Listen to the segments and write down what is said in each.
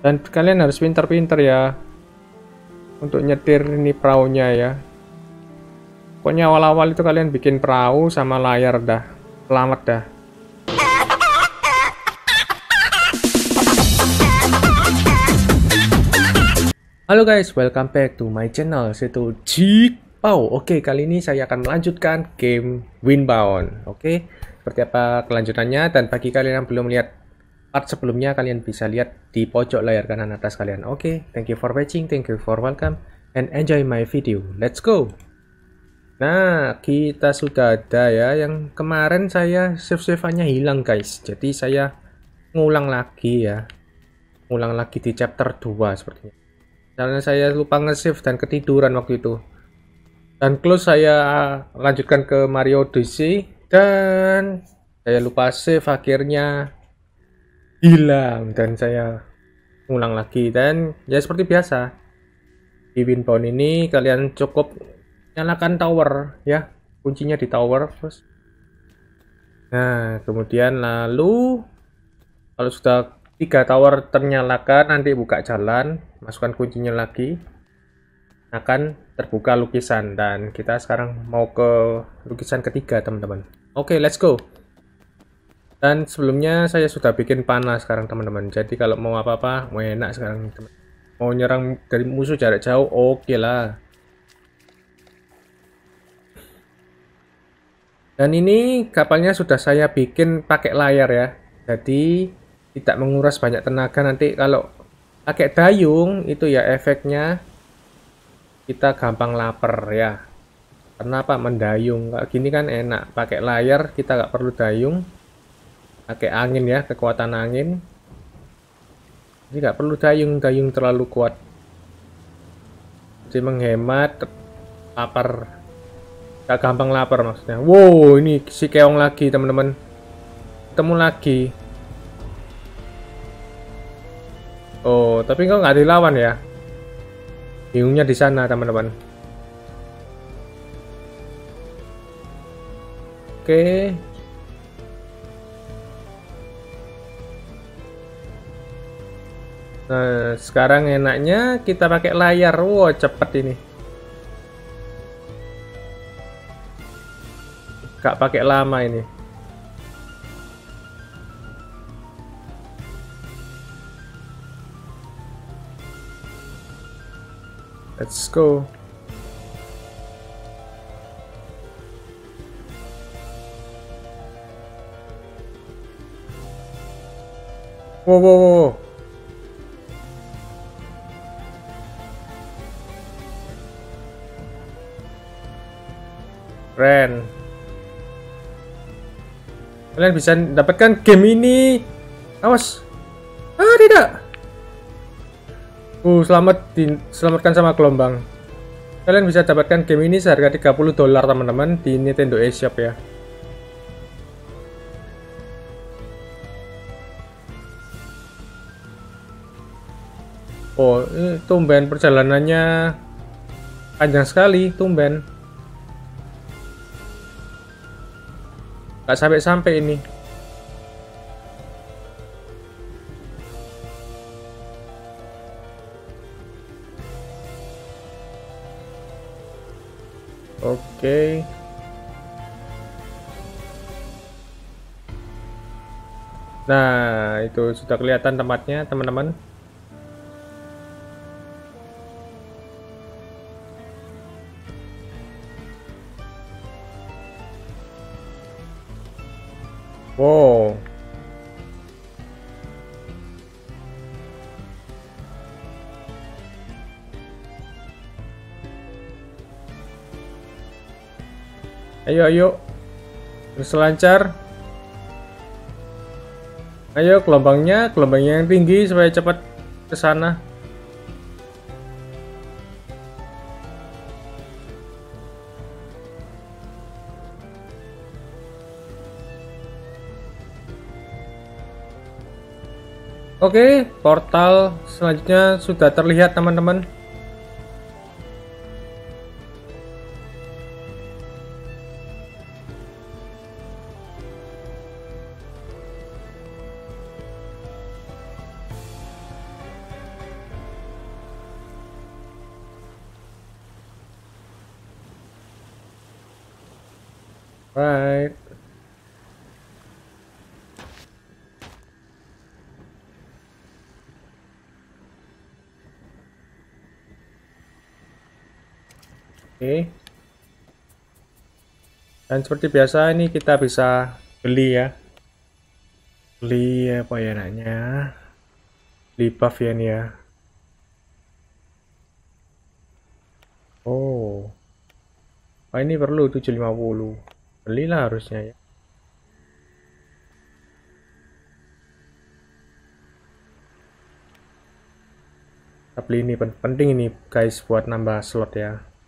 Dan kalian harus pintar-pintar ya untuk nyetir ini perahunya ya. Pokoknya awal-awal itu kalian bikin perahu sama layar dah. Selamat dah. Halo guys, welcome back to my channel, situ Jipau. Oke, kali ini saya akan melanjutkan game Windbound. Oke, seperti apa kelanjutannya, dan bagi kalian yang belum lihat part sebelumnya, kalian bisa lihat di pojok layar kanan atas kalian. Oke, thank you for watching, thank you for welcome, and enjoy my video. Let's go. Nah, kita sudah ada ya. Yang kemarin saya save-save-nya hilang guys, jadi saya ngulang lagi ya. Ngulang lagi di chapter 2 sepertinya. Karena saya lupa nge-save dan ketiduran waktu itu. Dan close saya lanjutkan ke Mario Odyssey dan saya lupa save, akhirnya hilang dan saya ngulang lagi. Dan ya seperti biasa di Windbound ini kalian cukup nyalakan tower ya, kuncinya di tower terus. Nah, kemudian lalu kalau sudah 3 tower ternyalakan, nanti buka jalan, masukkan kuncinya lagi, akan terbuka lukisan. Dan kita sekarang mau ke lukisan ketiga teman-teman. Oke, let's go. Dan sebelumnya saya sudah bikin panah sekarang teman-teman, jadi kalau mau apa-apa mau enak sekarang teman. Mau nyerang dari musuh jarak jauh, oke lah. Dan ini kapalnya sudah saya bikin pakai layar ya, jadi tidak menguras banyak tenaga. Nanti kalau pakai dayung itu ya efeknya kita gampang lapar ya. Kenapa mendayung? Kayak gini kan enak, pakai layar kita nggak perlu dayung, pakai angin ya, kekuatan angin. Jadi nggak perlu dayung terlalu kuat, jadi menghemat lapar, nggak gampang lapar maksudnya. Wow, ini si keong lagi teman-teman, ketemu lagi. Oh, tapi kok nggak dilawan ya? Bingungnya di sana, teman-teman. Oke. Nah, sekarang enaknya kita pakai layar. Wow, cepet ini. Nggak pakai lama ini. Let's go. Wow, wow, wow. Keren. Kalian bisa dapatkan game ini. Awas. Ah, tidak. Selamatkan sama gelombang. Kalian bisa dapatkan game ini seharga $30 teman-teman di Nintendo eShop ya. Oh, ini tumben perjalanannya panjang sekali, tumben. Gak sampai-sampai ini. Oke. Nah, itu sudah kelihatan tempatnya, teman-teman. Wow. Ayo, berselancar. Ayo, gelombangnya yang tinggi supaya cepat ke sana. Oke, portal selanjutnya sudah terlihat teman-teman. Right. Oke. Dan seperti biasa ini kita bisa beli ya. Beli apa ya namanya? Beli buff ya nih ya. Oh. Oh ini perlu 750. Belilah harusnya ya. Kita beli ini penting ini guys buat nambah slot ya.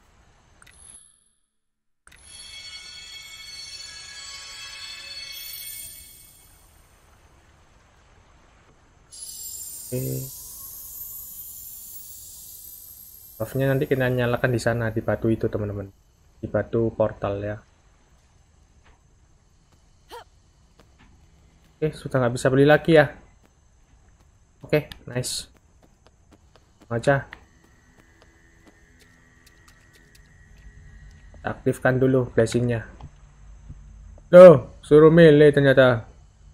Oke. Buffnya nanti kita nyalakan di sana di batu itu teman-teman. Di batu portal ya. Oke, sudah nggak bisa beli lagi ya. Oke, nice. Aja. Aktifkan dulu blessingnya. Loh, suruh milih ternyata.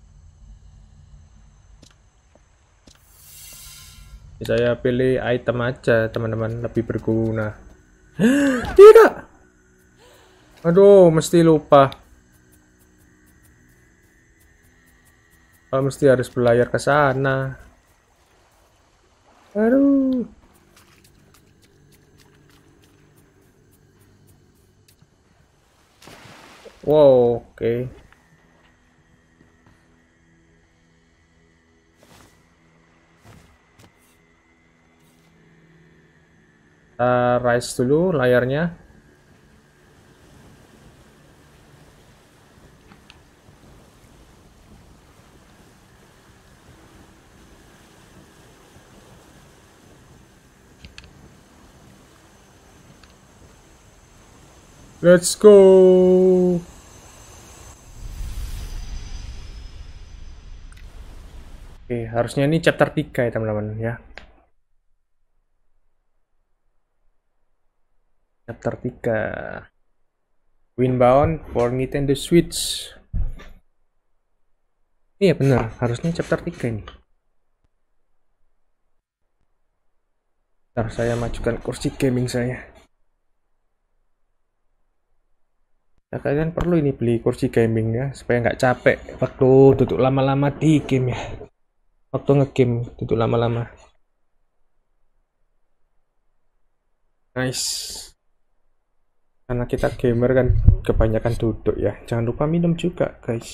Saya pilih item aja teman-teman, lebih berguna. Tidak. Aduh, mesti lupa. Mesti harus berlayar ke sana. Aduh. Wow, oke. Kita rise dulu layarnya. Let's go. Oke, harusnya ini chapter 3 ya teman-teman ya. Chapter 3. Windbound for Nintendo Switch. Iya benar, harusnya chapter 3 ini. Ntar saya majukan kursi gaming saya. Ya, kalian perlu ini beli kursi gaming ya, supaya nggak capek waktu duduk lama-lama di game ya. Waktu ngegame duduk lama-lama. Nice. Karena kita gamer kan kebanyakan duduk ya. Jangan lupa minum juga guys.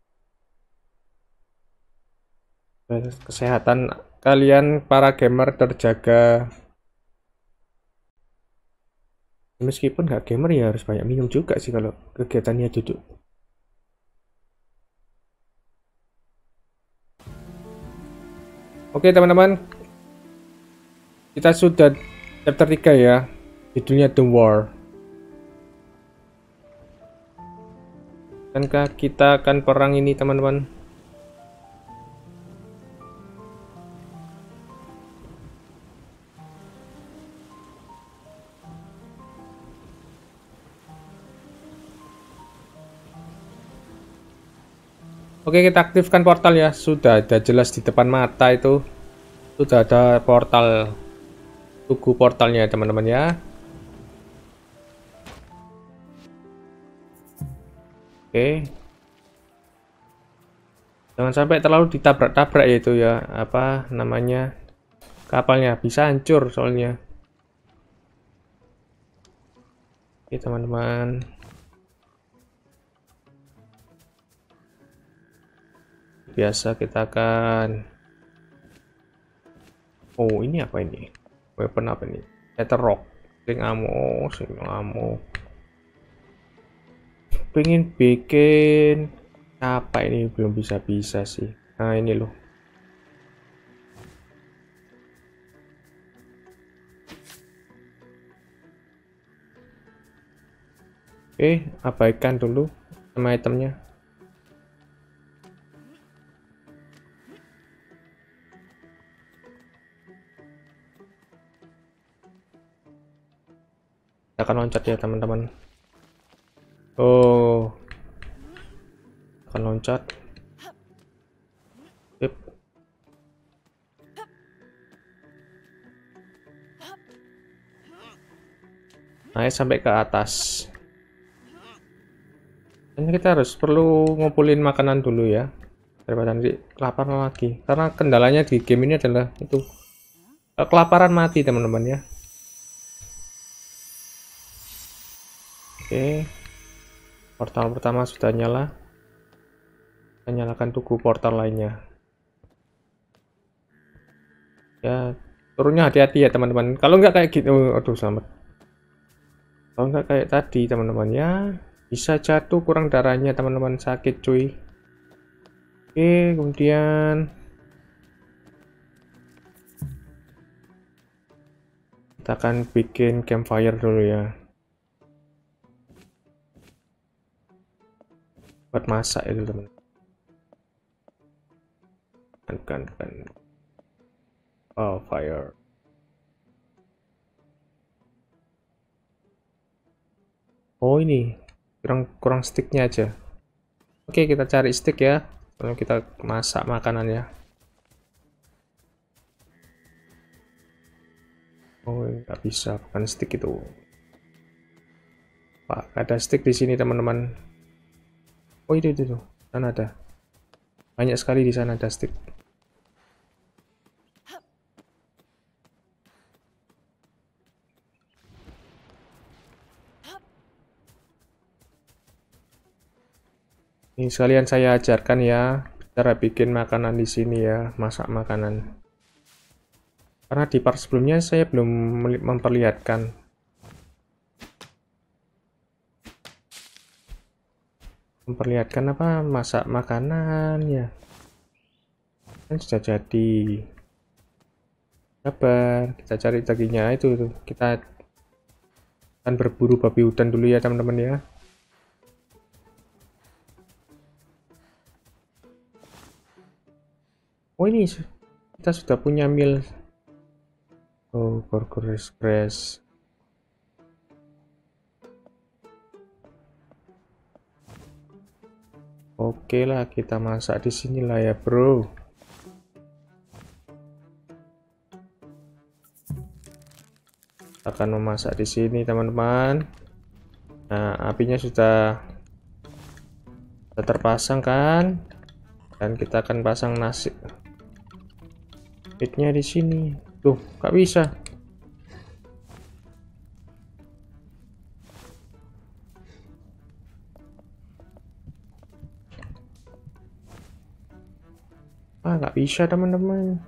Kesehatan kalian para gamer terjaga. Meskipun nggak gamer ya harus banyak minum juga sih kalau kegiatannya duduk. Oke teman-teman, kita sudah chapter 3 ya, judulnya The War. Akankah kita akan perang ini teman-teman? Oke, kita aktifkan portal ya. Sudah ada jelas di depan mata itu. Sudah ada portal. Tugu portalnya teman-teman ya. Oke. Jangan sampai terlalu ditabrak-tabrak ya itu ya. Apa namanya? Kapalnya bisa hancur soalnya. Oke teman-teman. Biasa kita akan. Oh ini apa ini? Weapon apa ini? Ether Rock. Sing ammo, sing ammo. Pengen bikin apa ini belum bisa sih. Nah ini loh. Oke, abaikan dulu sama itemnya. Kita akan loncat ya teman-teman. Oh, loncat. Sip. Naik sampai ke atas. Dan kita perlu ngumpulin makanan dulu ya, daripada nanti kelaparan lagi. Karena kendalanya di game ini adalah itu kelaparan mati teman-teman ya. Oke, portal pertama sudah nyala. Kita nyalakan tugu portal lainnya. Ya, turunnya hati-hati ya teman-teman. Kalau nggak kayak gitu, aduh selamat. Kalau nggak kayak tadi teman-teman ya, bisa jatuh kurang darahnya teman-teman, sakit cuy. Oke, kemudian kita akan bikin campfire dulu ya, buat masak itu teman. Kan oh fire. Oh ini kurang sticknya aja. Oke, kita cari stick ya, lalu kita masak makanan ya. Oh nggak bisa, bukan stick itu. Pak, ada stick di sini teman-teman. Oh itu tuh, sana ada. Banyak sekali di sana ada stick. Ini sekalian saya ajarkan ya cara bikin makanan di sini ya, masak makanan. Karena di part sebelumnya saya belum memperlihatkan. Apa masak makanan ya. Kan sudah jadi. Sabar, kita cari dagingnya itu. Kita akan berburu babi hutan dulu ya teman-teman ya. Oh ini kita sudah punya meal. Oh burger express. Oke lah, kita masak di sini lah ya bro. Akan memasak di sini teman-teman. Nah apinya sudah terpasang kan, dan kita akan pasang nasi. Pitnya di sini. Tuh, nggak bisa. Ah, nggak bisa teman-teman.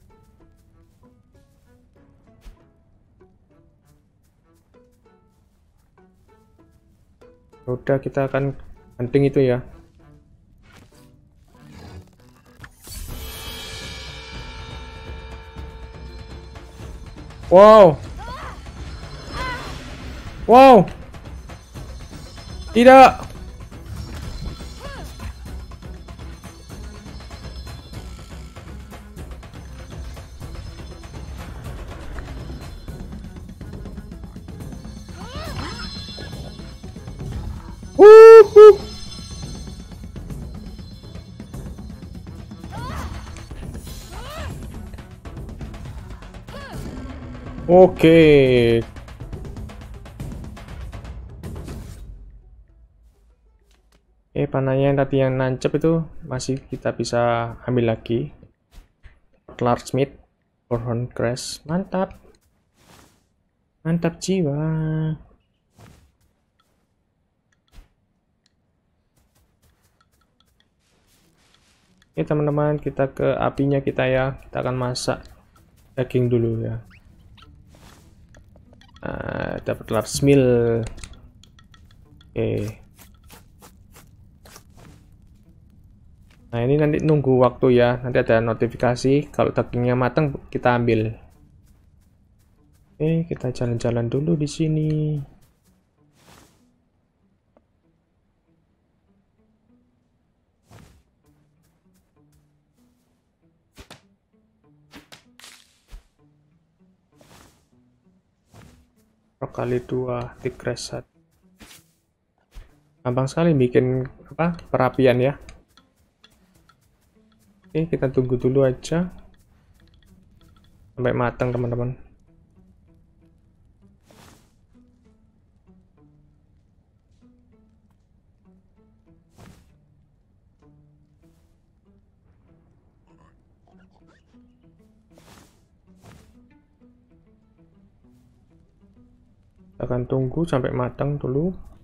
Udah, kita akan hunting itu ya. Wow. Wow. Tidak. Wuhu. Oke. Panahnya yang tadi yang nancep itu masih kita bisa ambil lagi. Large meat, horn crash, mantap. Mantap jiwa. Oke teman-teman, kita ke apinya kita ya. Kita akan masak daging dulu ya. Nah, dapat large meal. Oke. Nah ini nanti nunggu waktu ya. Nanti ada notifikasi kalau dagingnya matang kita ambil. Oke, kita jalan-jalan dulu di sini. Kali 2 tigresan. Gampang sekali bikin apa perapian ya. Oke, kita tunggu dulu aja sampai matang teman-teman. Kita akan tunggu sampai matang dulu.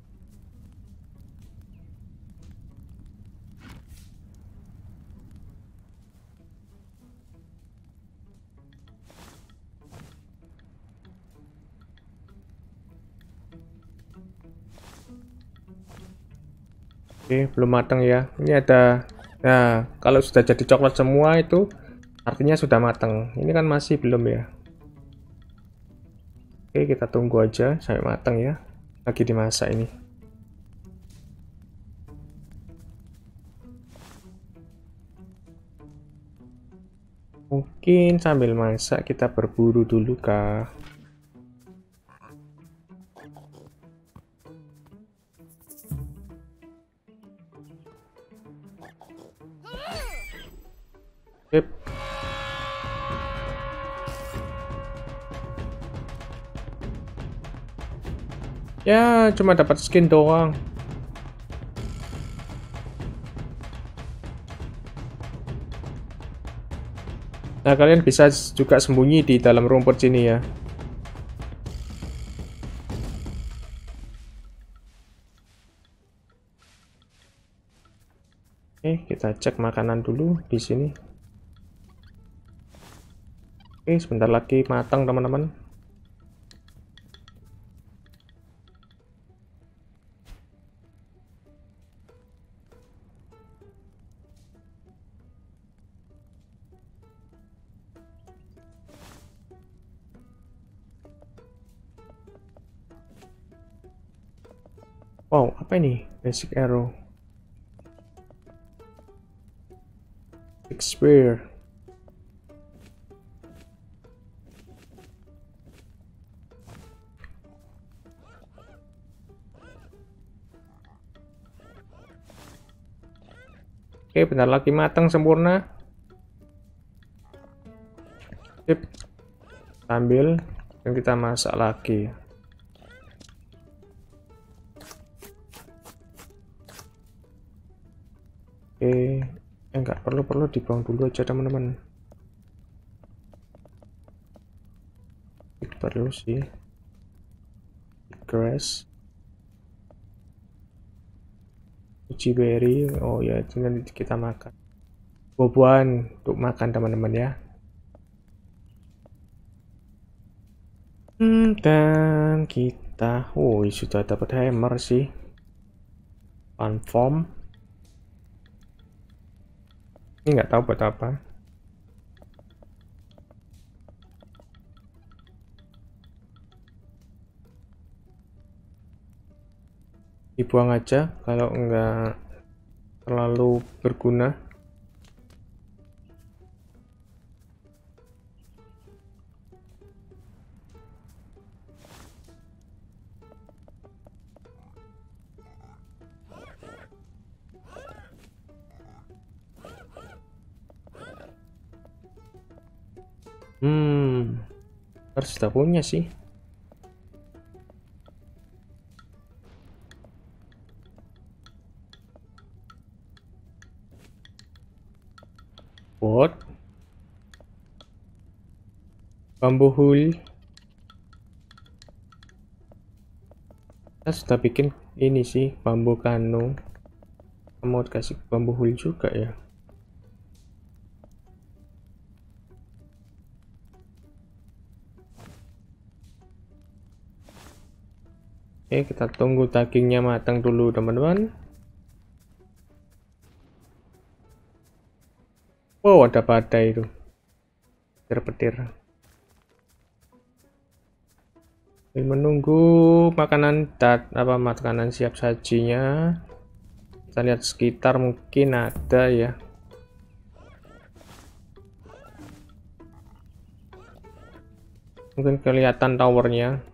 Oke, belum matang ya. Ini ada, nah kalau sudah jadi coklat semua itu artinya sudah matang. Ini kan masih belum ya. Oke, kita tunggu aja sampai matang ya. Lagi dimasak ini. Mungkin sambil masak kita berburu dulu kah? Sip. Ya, cuma dapat skin doang. Nah, kalian bisa juga sembunyi di dalam rumput sini ya. Oke, kita cek makanan dulu di sini. Oke, sebentar lagi matang teman-teman. Wow, apa ini? Basic arrow. Big spear. Oke, bentar lagi matang sempurna. Sip. Ambil dan kita masak lagi. Oke, enggak perlu dibuang dulu aja teman-teman. Perlu sih. Grass. Uji berry. Oh ya, itu nanti kita makan. Buah-buahan untuk makan teman-teman ya. Dan kita, oh sudah dapat hammer sih. Transform. Ini nggak tahu buat apa. Dibuang aja kalau nggak terlalu berguna. Harus sudah punya sih. What? Bambu hul. Kita sudah bikin ini sih, bambu kano. Mau kasih bambu hul juga ya. Oke, kita tunggu dagingnya matang dulu teman-teman. Wow, ada badai itu. Petir-petir. Menunggu makanan siap sajinya. Kita lihat sekitar mungkin ada ya. Mungkin kelihatan towernya.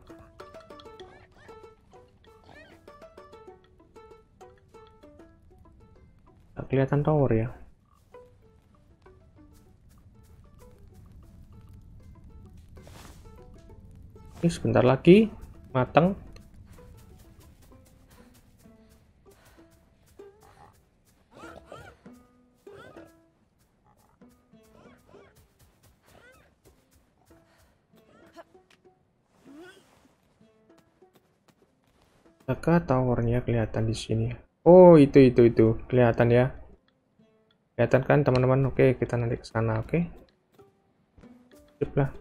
Kelihatan tower ya. Oke, sebentar lagi matang. Apakah towernya kelihatan di sini? Oh, itu kelihatan ya. Kelihatan kan teman-teman? Oke, kita nanti ke sana, oke? Sip lah.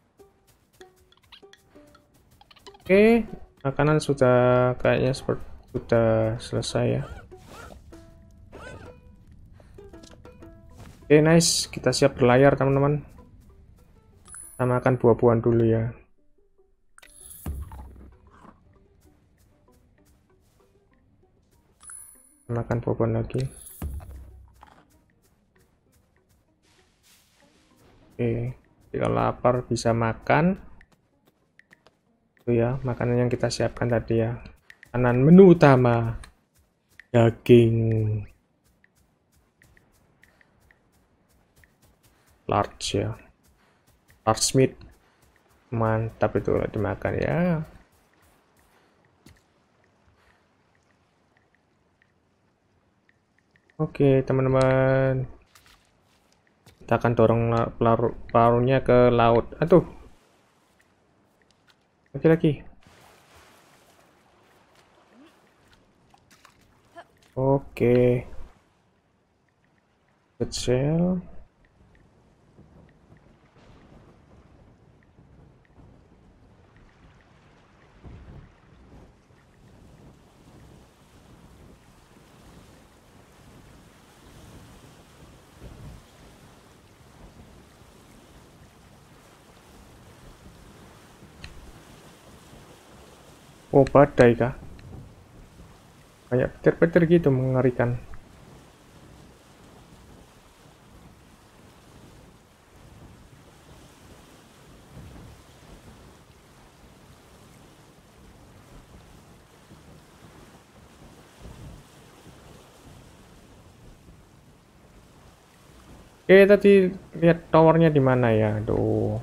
Oke, makanan sudah kayaknya seperti sudah selesai ya. Oke, nice. Kita siap berlayar, teman-teman. Kita makan buah-buahan dulu ya. Makan buah-buahan lagi. Oke, jika lapar bisa makan. Itu ya, makanan yang kita siapkan tadi ya. Makanan menu utama. Daging. Large ya. Large meat. Mantap itu dimakan ya. Oke, teman-teman. Kita akan dorong pelarungnya ke laut. Aduh. Lagi-lagi. Oke. Kecil. Oh, badai kah? Kayak petir-petir gitu, mengerikan. Oke, tadi lihat towernya di mana ya? Aduh.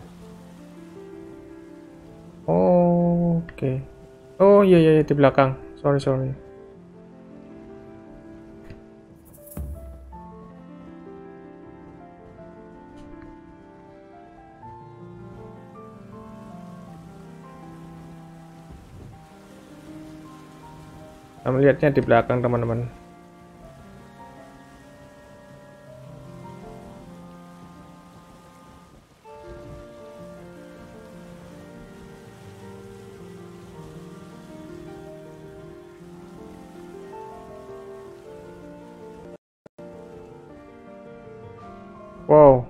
Oh, oke. Oh, iya, iya, iya, di belakang. Sorry, sorry. Kita melihatnya di belakang, teman-teman. Wow.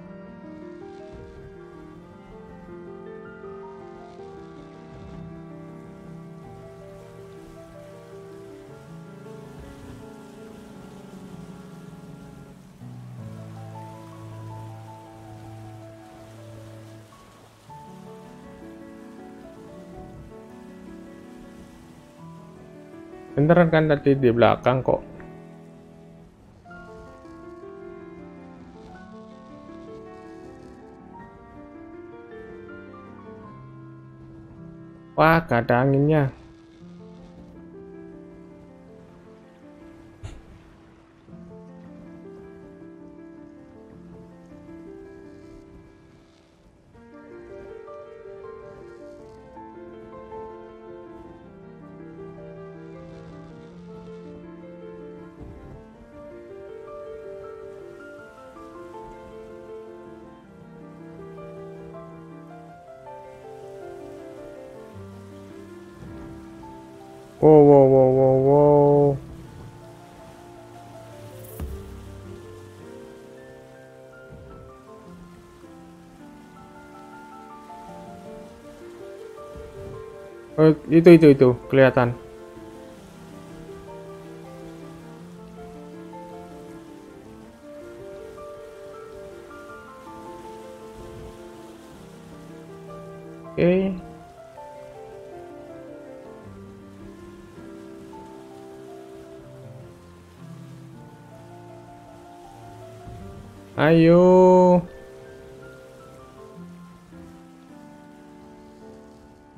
Beneran kan tadi di belakang kok. Wah, gak ada anginnya. Wow, wow, wow, wow, wow. Oh, itu kelihatan. Oke. Ayo.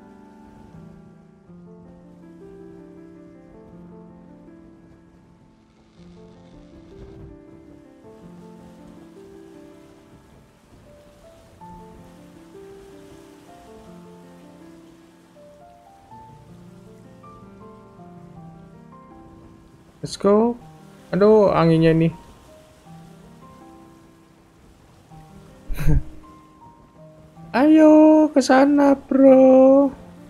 Let's go. Aduh, anginnya ini. Ayo ke sana, bro.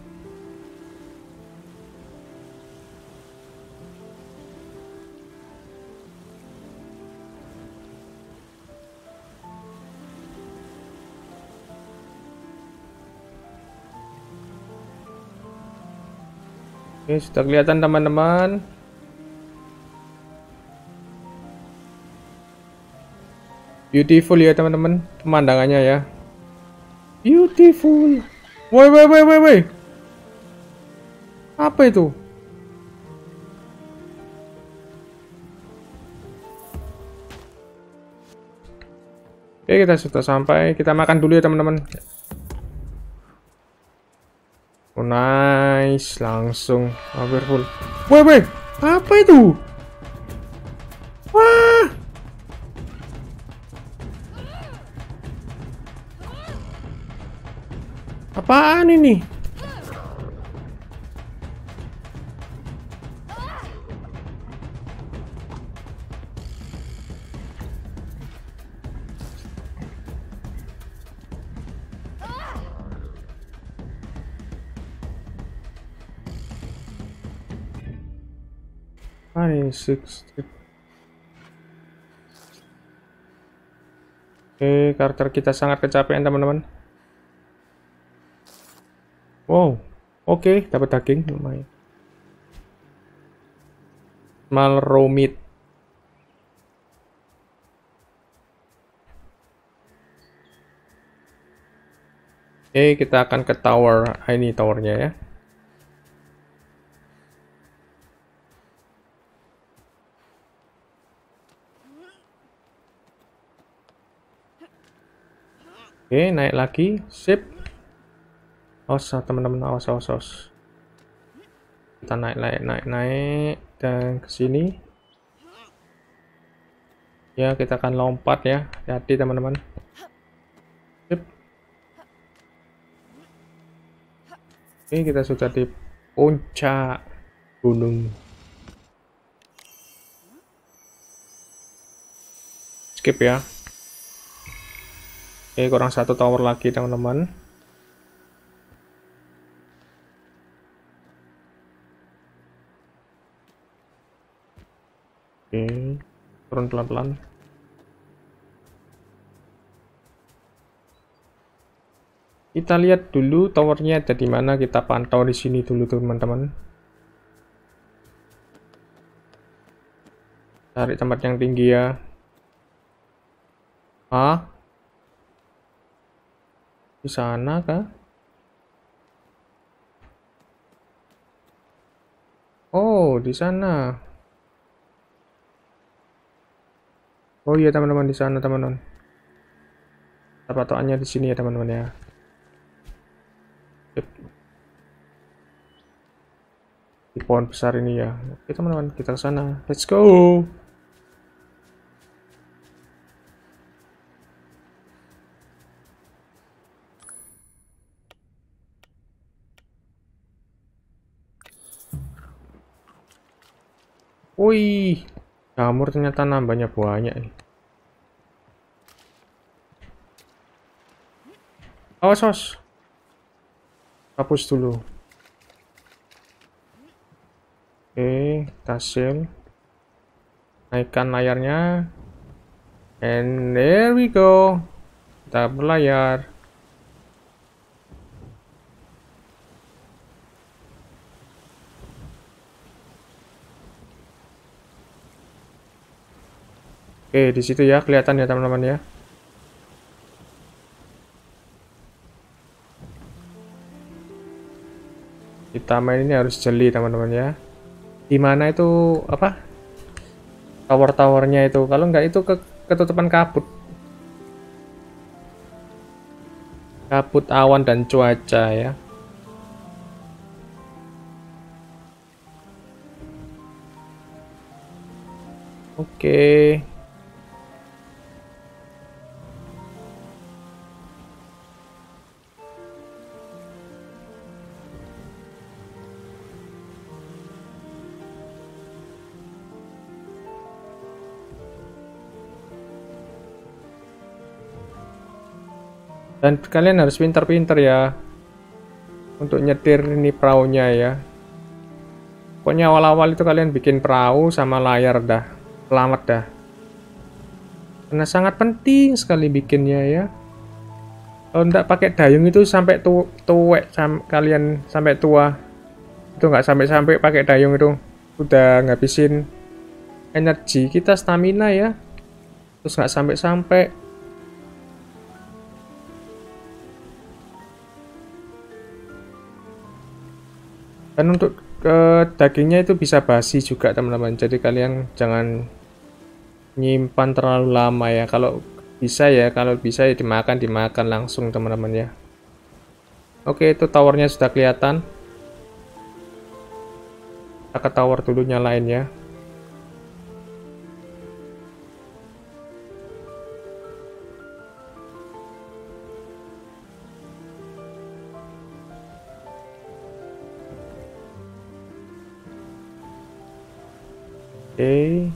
Oke, sudah kelihatan teman-teman. Beautiful ya teman-teman, pemandangannya ya. Beautiful. Woi, woi, woi, woi, woi. Apa itu? Oke, kita sudah sampai. Kita makan dulu ya teman-teman. Oh, nice. Langsung powerful. Woi, woi. Apa itu? Wah. Apaan ini? Six. Oke, karakter kita sangat kecapean teman-teman. Wow, oke, dapat daging lumayan. Small raw meat. Oke, kita akan ke tower. Ini towernya ya. Oke, naik lagi. Sip. Awas teman-teman, awas, awas, awas. Kita naik dan ke sini. Ya, kita akan lompat ya. Hati-hati teman-teman. Sip. Oke, kita sudah di puncak gunung. Skip ya. Oke, kurang satu tower lagi teman-teman. Oke, turun pelan-pelan. Kita lihat dulu towernya ada di mana, kita pantau di sini dulu teman-teman. Cari tempat yang tinggi ya. Ah, di sana kah? Oh, di sana. Oh iya teman-teman, di sana teman-teman. Patokannya di sini ya teman-teman ya. Sip. Di pohon besar ini ya. Oke teman-teman, kita ke sana. Let's go. Wih, jamur ternyata nambahnya banyak nih. Awas, awas. Hapus dulu. Oke, kita save. Naikkan layarnya. And there we go. Kita berlayar. Oke, di situ ya kelihatan ya teman-teman ya. Kita main ini harus jeli teman-teman ya. Di mana itu apa? Tower-towernya itu. Kalau nggak itu ketutupan kabut. Kabut awan dan cuaca ya. Oke. Dan kalian harus pintar-pintar ya untuk nyetir ini perahunya ya. Pokoknya awal-awal itu kalian bikin perahu sama layar dah. Selamat dah. Karena sangat penting sekali bikinnya ya. Kalau nggak pakai dayung itu sampai tuwek kalian sampai tua. Itu nggak sampai-sampai pakai dayung itu. Udah ngabisin energi kita, stamina ya. Terus nggak sampai-sampai. Dan untuk dagingnya itu bisa basi juga teman-teman, jadi kalian jangan nyimpan terlalu lama ya. Kalau bisa ya, dimakan langsung teman-teman ya. Oke, itu towernya sudah kelihatan. Kita ke tower dulu, nyalain ya. Oke.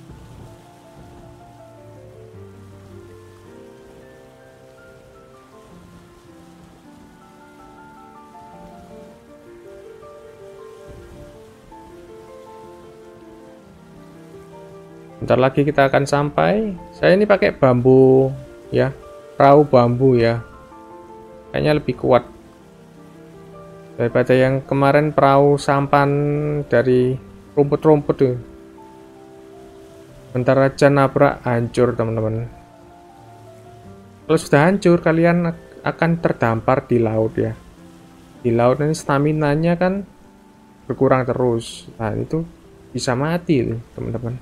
Bentar lagi kita akan sampai. Saya ini pakai bambu ya, perahu bambu ya. Kayaknya lebih kuat daripada yang kemarin perahu sampan dari rumput-rumput tuh. Bentar aja nabrak, hancur teman-teman. Kalau sudah hancur, kalian akan terdampar di laut ya. Di laut ini stamina-nya kan berkurang terus. Nah, itu bisa mati tuh, teman-teman.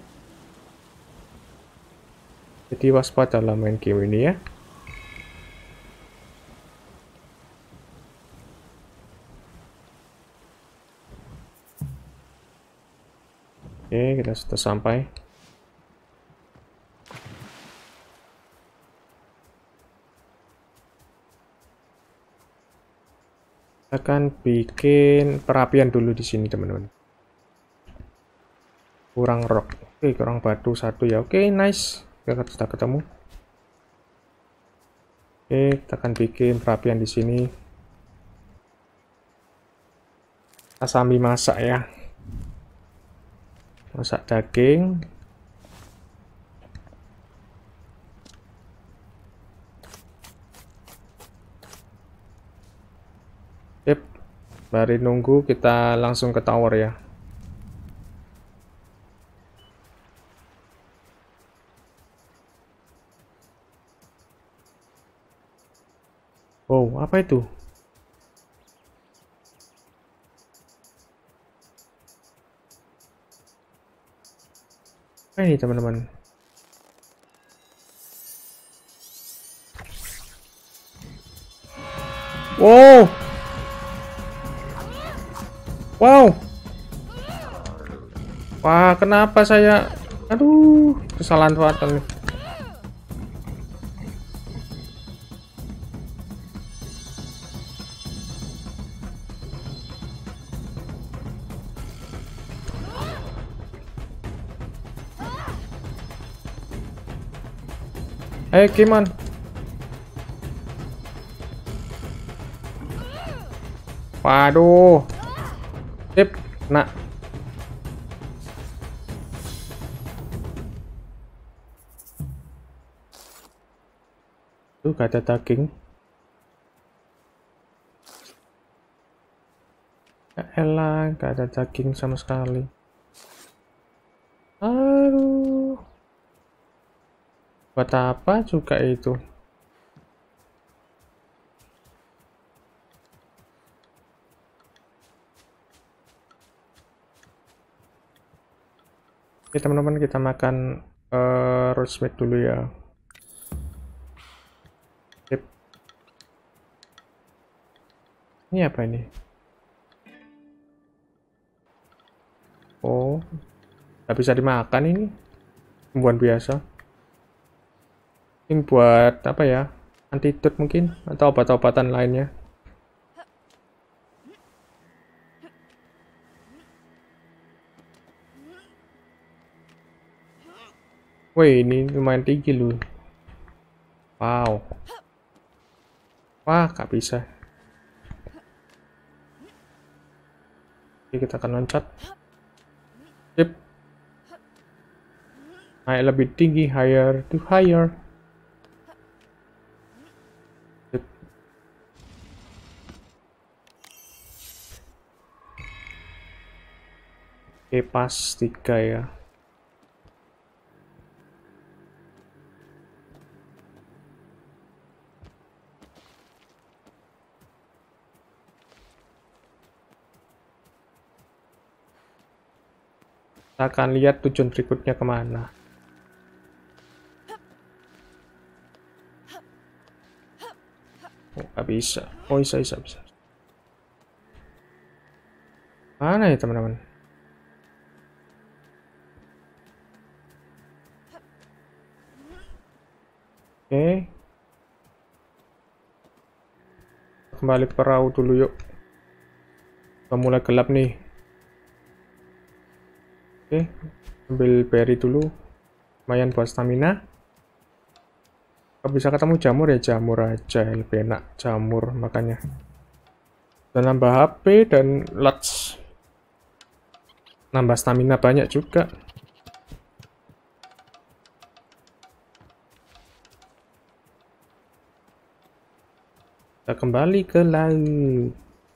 Jadi waspada dalam main game ini ya. Oke, kita sudah sampai. Akan bikin perapian dulu di sini teman-teman. Kurang rock, oke, kurang batu satu ya. Oke, nice, kita sudah ketemu. Oke, kita akan bikin perapian di sini. Kita sambil masak ya, masak daging. Yep, mari nunggu, kita langsung ke tower ya. Wow, apa itu? Apa ini teman-teman? Wow, wow, wah, kenapa saya, aduh, kesalahan fatal nih. Ayo, Kiman. Waduh. Sip, nah. Tuh, gak ada daging. Ya elah, gak ada daging sama sekali. Aduh. Buat apa juga itu? Oke teman-teman, kita makan roast meat dulu ya. Sip. Ini apa ini? Oh, nggak bisa dimakan ini. Tumbuhan biasa. Ini buat apa ya? Antidot mungkin atau obat-obatan lainnya. Wih, ini lumayan tinggi loh. Wow. Wah, gak bisa. Oke, kita akan loncat. Sip. Naik lebih tinggi, higher to higher. Sip. Oke, pas 3 ya. Kita akan lihat tujuan berikutnya kemana. Oh, nggak bisa. Oh, bisa. Mana ya, teman-teman? Oke. Kembali ke perahu dulu, yuk. Udah mulai gelap nih. Oke. Ambil berry dulu. Lumayan buat stamina. Kalau bisa ketemu jamur ya jamur aja. Lebih enak jamur makanya. Dan nambah HP dan lots. Nambah stamina banyak juga. Kita kembali ke laut.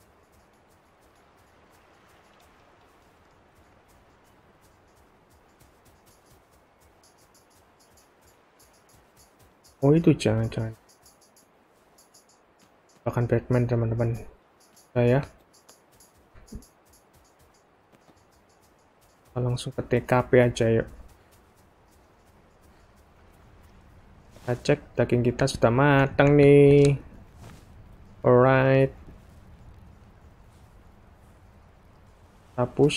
Oh, itu jangan. Bahkan Batman, teman-teman. Saya langsung ke TKP aja, yuk. Kita cek daging kita sudah matang nih. Alright. Hapus.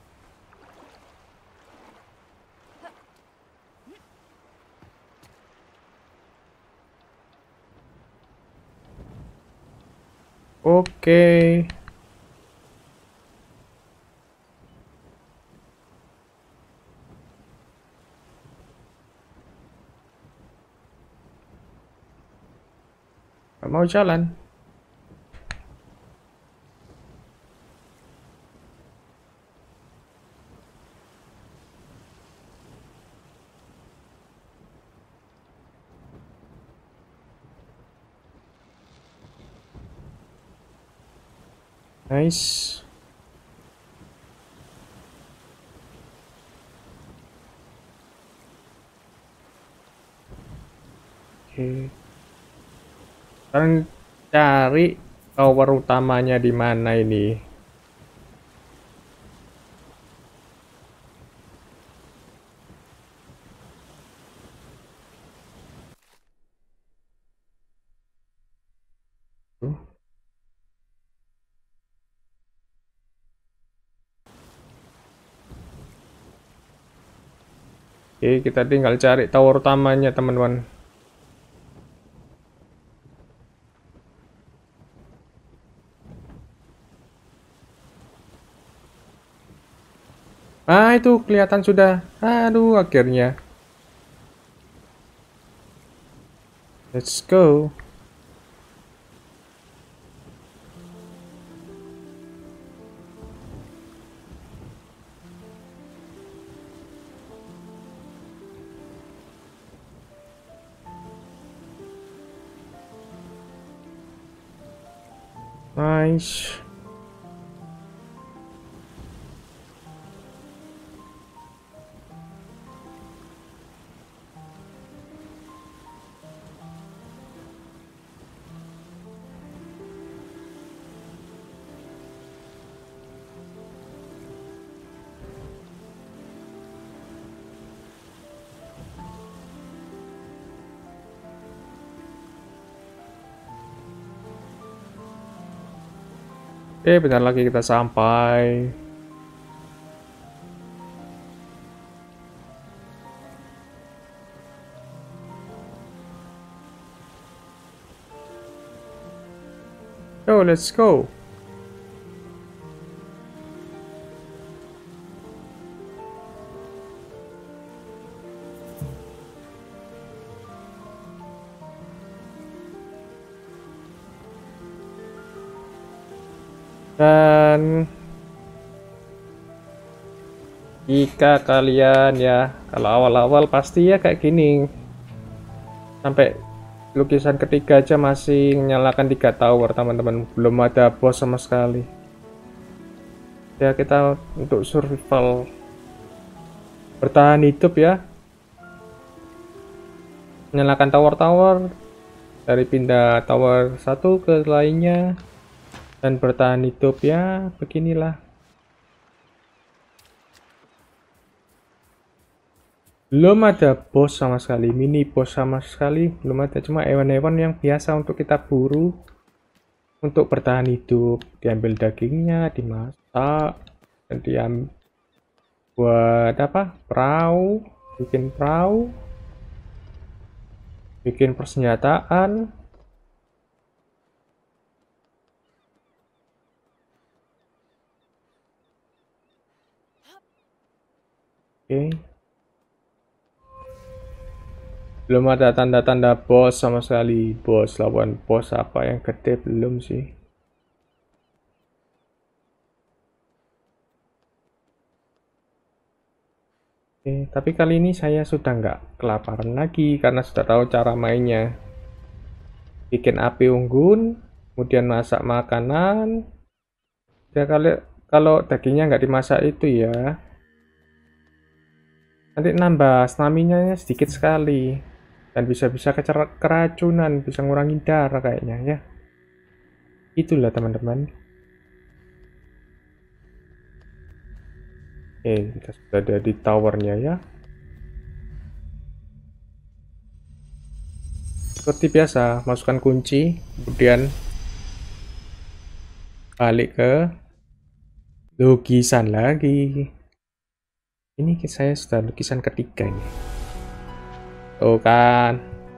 Oke. Gak mau jalan. Nice. Oke. Sekarang cari tower utamanya di mana ini. Oke, kita tinggal cari tower utamanya, teman-teman. Ah, itu kelihatan sudah. Aduh, akhirnya. Let's go. Nice. Oke, bentar lagi kita sampai. Yo, let's go. Dan jika kalian ya, kalau awal-awal pasti ya kayak gini, sampai lukisan ketiga aja masih menyalakan 3 tower teman-teman, belum ada bos sama sekali. Ya kita untuk survival bertahan hidup ya, menyalakan tower-tower, dari pindah tower satu ke lainnya, dan bertahan hidup ya beginilah. Belum ada bos sama sekali, mini bos sama sekali belum ada, cuma hewan-hewan yang biasa untuk kita buru untuk bertahan hidup. Diambil dagingnya, dimasak, dan diambil buat apa? Perahu, bikin perahu, bikin persenjataan. Oke. Belum ada tanda-tanda bos sama sekali. Bos lawan bos apa yang gede belum sih. Oke, tapi kali ini saya sudah nggak kelaparan lagi karena sudah tahu cara mainnya. Bikin api unggun, kemudian masak makanan. Ya kalau dagingnya nggak dimasak itu ya, nanti nambah stamina-nya sedikit sekali. Dan bisa-bisa keracunan, bisa ngurangi darah kayaknya ya. Itulah teman-teman. Oke, kita sudah ada di towernya ya. Seperti biasa, masukkan kunci, kemudian balik ke lukisan lagi. Ini saya sudah lukisan ketiga ini. Tuh kan.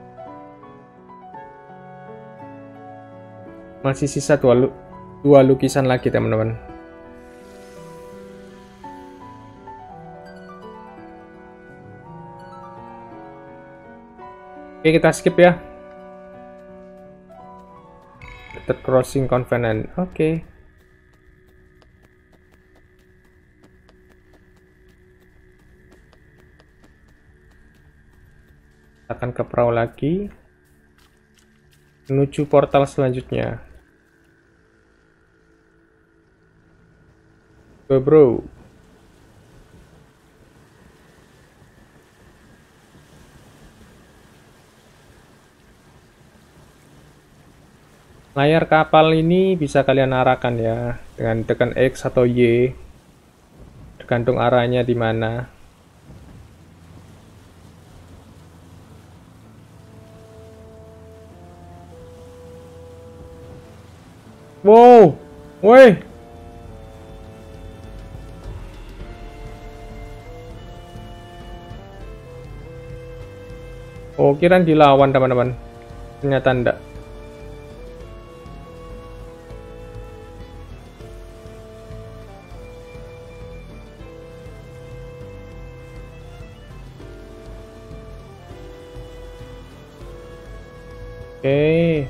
Masih sisa dua lukisan lagi teman-teman. Oke, kita skip ya. Third crossing convenant. Oke. Akan ke perahu lagi. Menuju portal selanjutnya. Go bro. Layar kapal ini bisa kalian arahkan ya dengan tekan X atau Y, tergantung arahnya di mana. Wow, woi. Oh, kirain dilawan teman-teman. Ternyata enggak. Oke.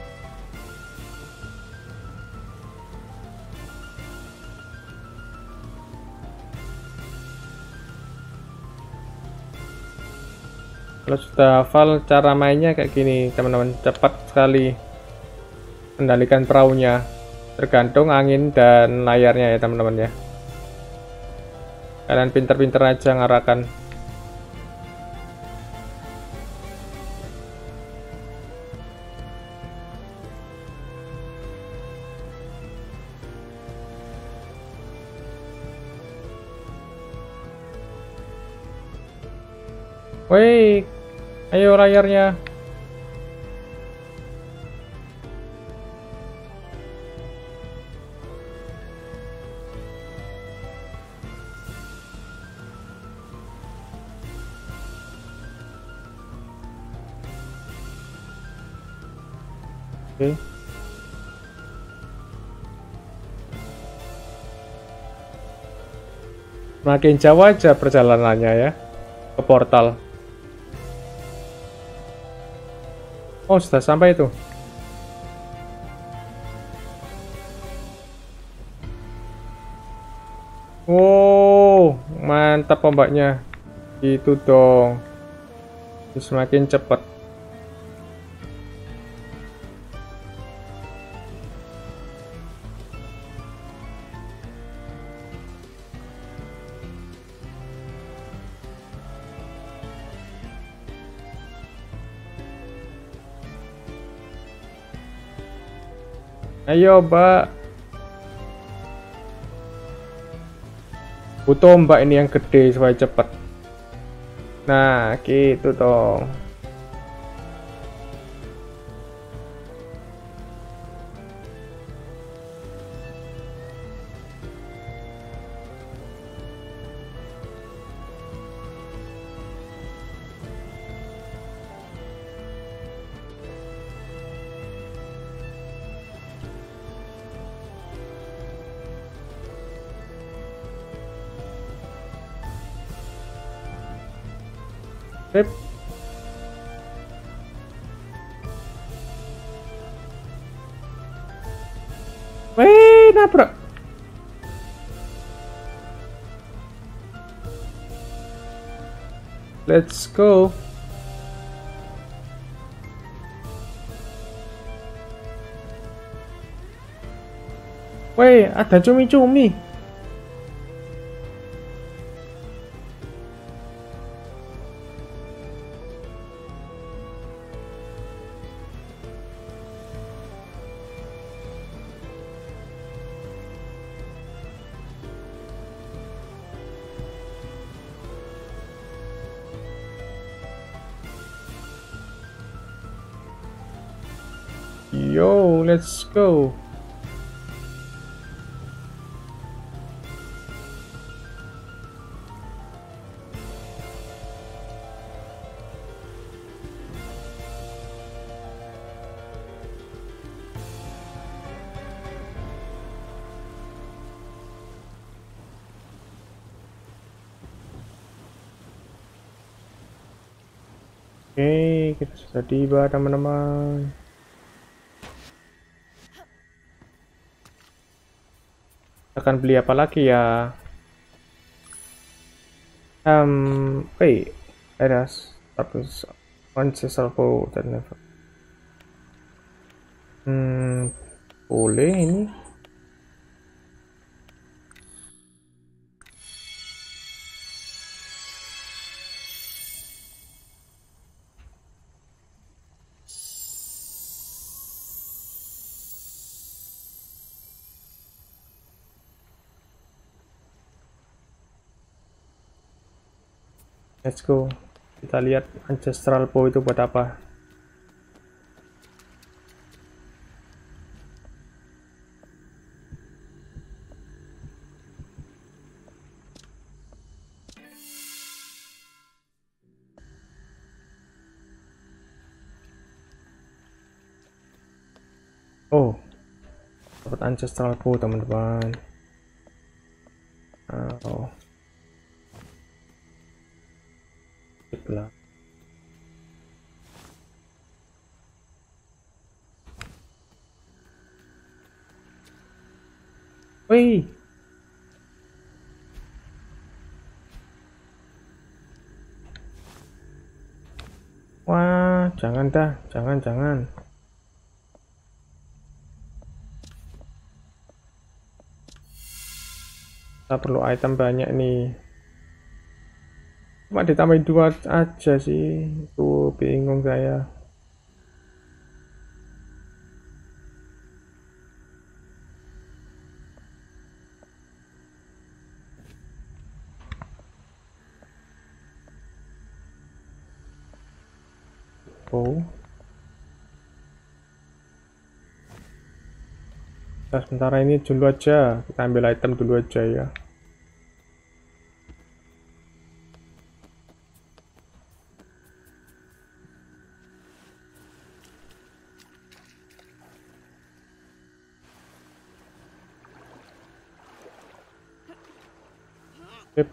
Kalau sudah hafal cara mainnya kayak gini, teman-teman, cepat sekali kendalikan perahunya. Tergantung angin dan layarnya ya, teman-teman ya. Kalian pinter-pinter aja ngarahkan. Woi, ayo layarnya. Oke. Makin jauh aja perjalanannya ya ke portal. Oh, sudah sampai itu. Oh, mantap ombaknya. Itu dong. Semakin cepat. Ayo, Mbak. Butuh ombak ini yang gede supaya cepat. Nah, gitu dong. Sip. Wih, nabrak. Let's go. Wih, ada cumi-cumi. Yo, let's go. Oke, kita sudah tiba, teman-teman. Akan beli apa lagi ya? Wait, ada status ancestral code dan never. Boleh ini. Let's go. Kita lihat ancestral po itu buat apa. Oh, dapat ancestral po, teman-teman. Oh, itulah. Wih. Wah, jangan dah, jangan. Kita perlu item banyak nih. Cuma ditambahin 2 aja sih. Tuh, bingung saya. Oh. Nah, sementara ini dulu aja. Kita ambil item dulu aja ya. Yep.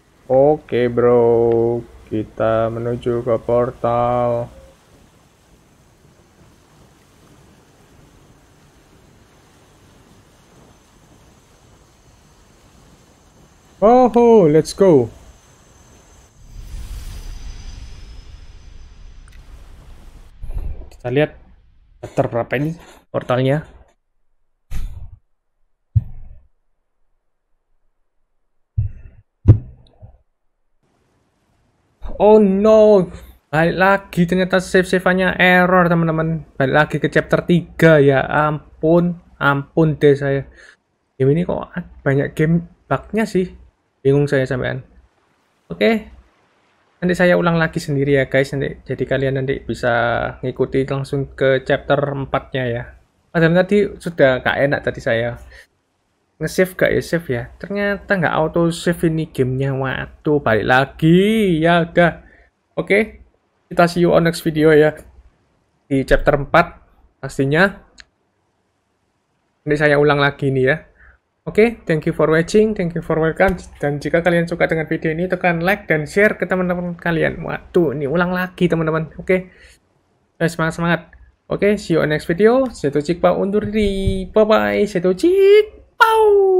Oke bro, kita menuju ke portal. Oh, let's go. Kita lihat chapter berapa ini portalnya. Oh no, balik lagi ternyata save-save-nya error teman-teman. Balik lagi ke chapter 3 ya ampun, ampun deh saya. Game ini kok banyak game bug-nya sih. Bingung saya sampean. Oke. Nanti saya ulang lagi sendiri ya guys, nanti jadi kalian nanti bisa ngikuti langsung ke chapter 4-nya ya. Padahal tadi sudah gak enak tadi saya nge-save gak ya save ya. Ternyata nggak auto save ini gamenya. Waduh, balik lagi. Ya udah. Oke. Kita see you on next video ya. Di chapter 4 pastinya. Nanti saya ulang lagi nih ya. Oke, thank you for watching, thank you for welcome. Dan jika kalian suka dengan video ini, tekan like dan share ke teman-teman kalian. Waduh, ini ulang lagi teman-teman. Oke, semangat-semangat. Oke, see you on next video. Saya Cik Pau undur diri. Bye-bye, saya Cik Pau.